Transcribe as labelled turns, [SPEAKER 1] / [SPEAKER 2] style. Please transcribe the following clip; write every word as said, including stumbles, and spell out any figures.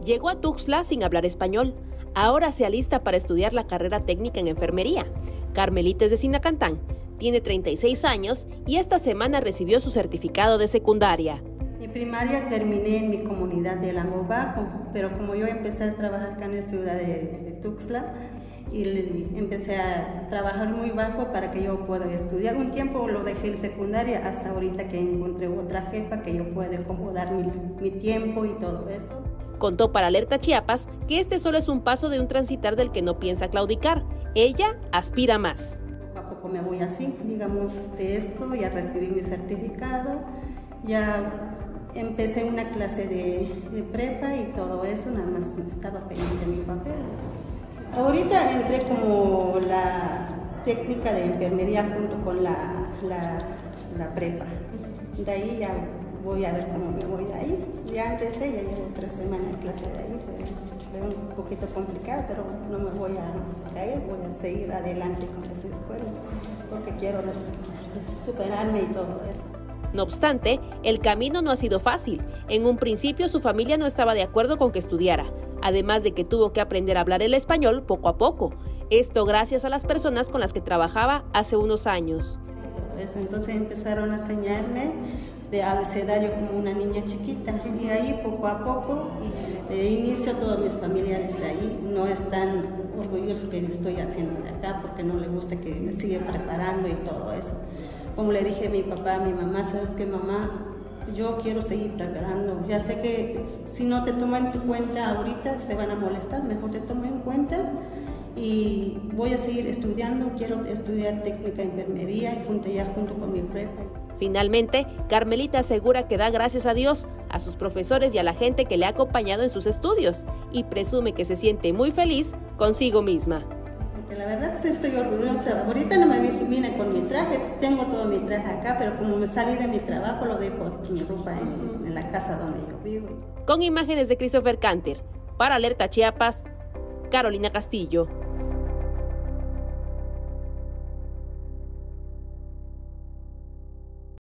[SPEAKER 1] Llegó a Tuxtla sin hablar español. Ahora se alista para estudiar la carrera técnica en enfermería. Carmelita es de Sinacantán, tiene treinta y seis años y esta semana recibió su certificado de secundaria.
[SPEAKER 2] Mi primaria terminé en mi comunidad de Lango Bajo, pero como yo empecé a trabajar acá en la ciudad de, de Tuxtla, y empecé a trabajar muy bajo para que yo pueda estudiar. Un tiempo lo dejé en secundaria hasta ahorita que encontré otra jefa que yo pueda acomodar mi, mi tiempo y todo eso.
[SPEAKER 1] Contó para Alerta Chiapas que este solo es un paso de un transitar del que no piensa claudicar. Ella aspira más.
[SPEAKER 2] Poco a poco me voy así, digamos, de esto, ya recibí mi certificado, ya empecé una clase de, de prepa y todo eso, nada más estaba pendiente mi papel. Ahorita entré como la técnica de enfermería junto con la, la, la prepa. De ahí ya voy a ver cómo me voy de ahí. Ya empecé, ya llevo tres semanas de clase de ahí, fue un poquito complicado, pero no me voy a caer, voy a seguir adelante con esa escuela, porque quiero superarme y todo eso.
[SPEAKER 1] No obstante, el camino no ha sido fácil. En un principio su familia no estaba de acuerdo con que estudiara, además de que tuvo que aprender a hablar el español poco a poco. Esto gracias a las personas con las que trabajaba hace unos años.
[SPEAKER 2] Entonces empezaron a enseñarme de abecedario como una niña chiquita, y ahí poco a poco, y de inicio todos mis familiares de ahí no están orgullosos que me estoy haciendo de acá, porque no les gusta que me siga preparando y todo eso. Como le dije a mi papá, a mi mamá, ¿sabes qué, mamá? Yo quiero seguir preparando. Ya sé que si no te toman en tu cuenta ahorita, se van a molestar. Mejor te tomo en cuenta y voy a seguir estudiando. Quiero estudiar técnica de enfermería y junto, ya junto con mi prepa.
[SPEAKER 1] Finalmente, Carmelita asegura que da gracias a Dios, a sus profesores y a la gente que le ha acompañado en sus estudios y presume que se siente muy feliz consigo misma.
[SPEAKER 2] La verdad sí estoy orgullosa. Ahorita no me vine con mi traje, tengo todo mi traje acá, pero como me salí de mi trabajo, lo dejo mi ropa en, en la casa donde yo vivo.
[SPEAKER 1] Con imágenes de Christopher Canter, para Alerta Chiapas, Carolina Castillo.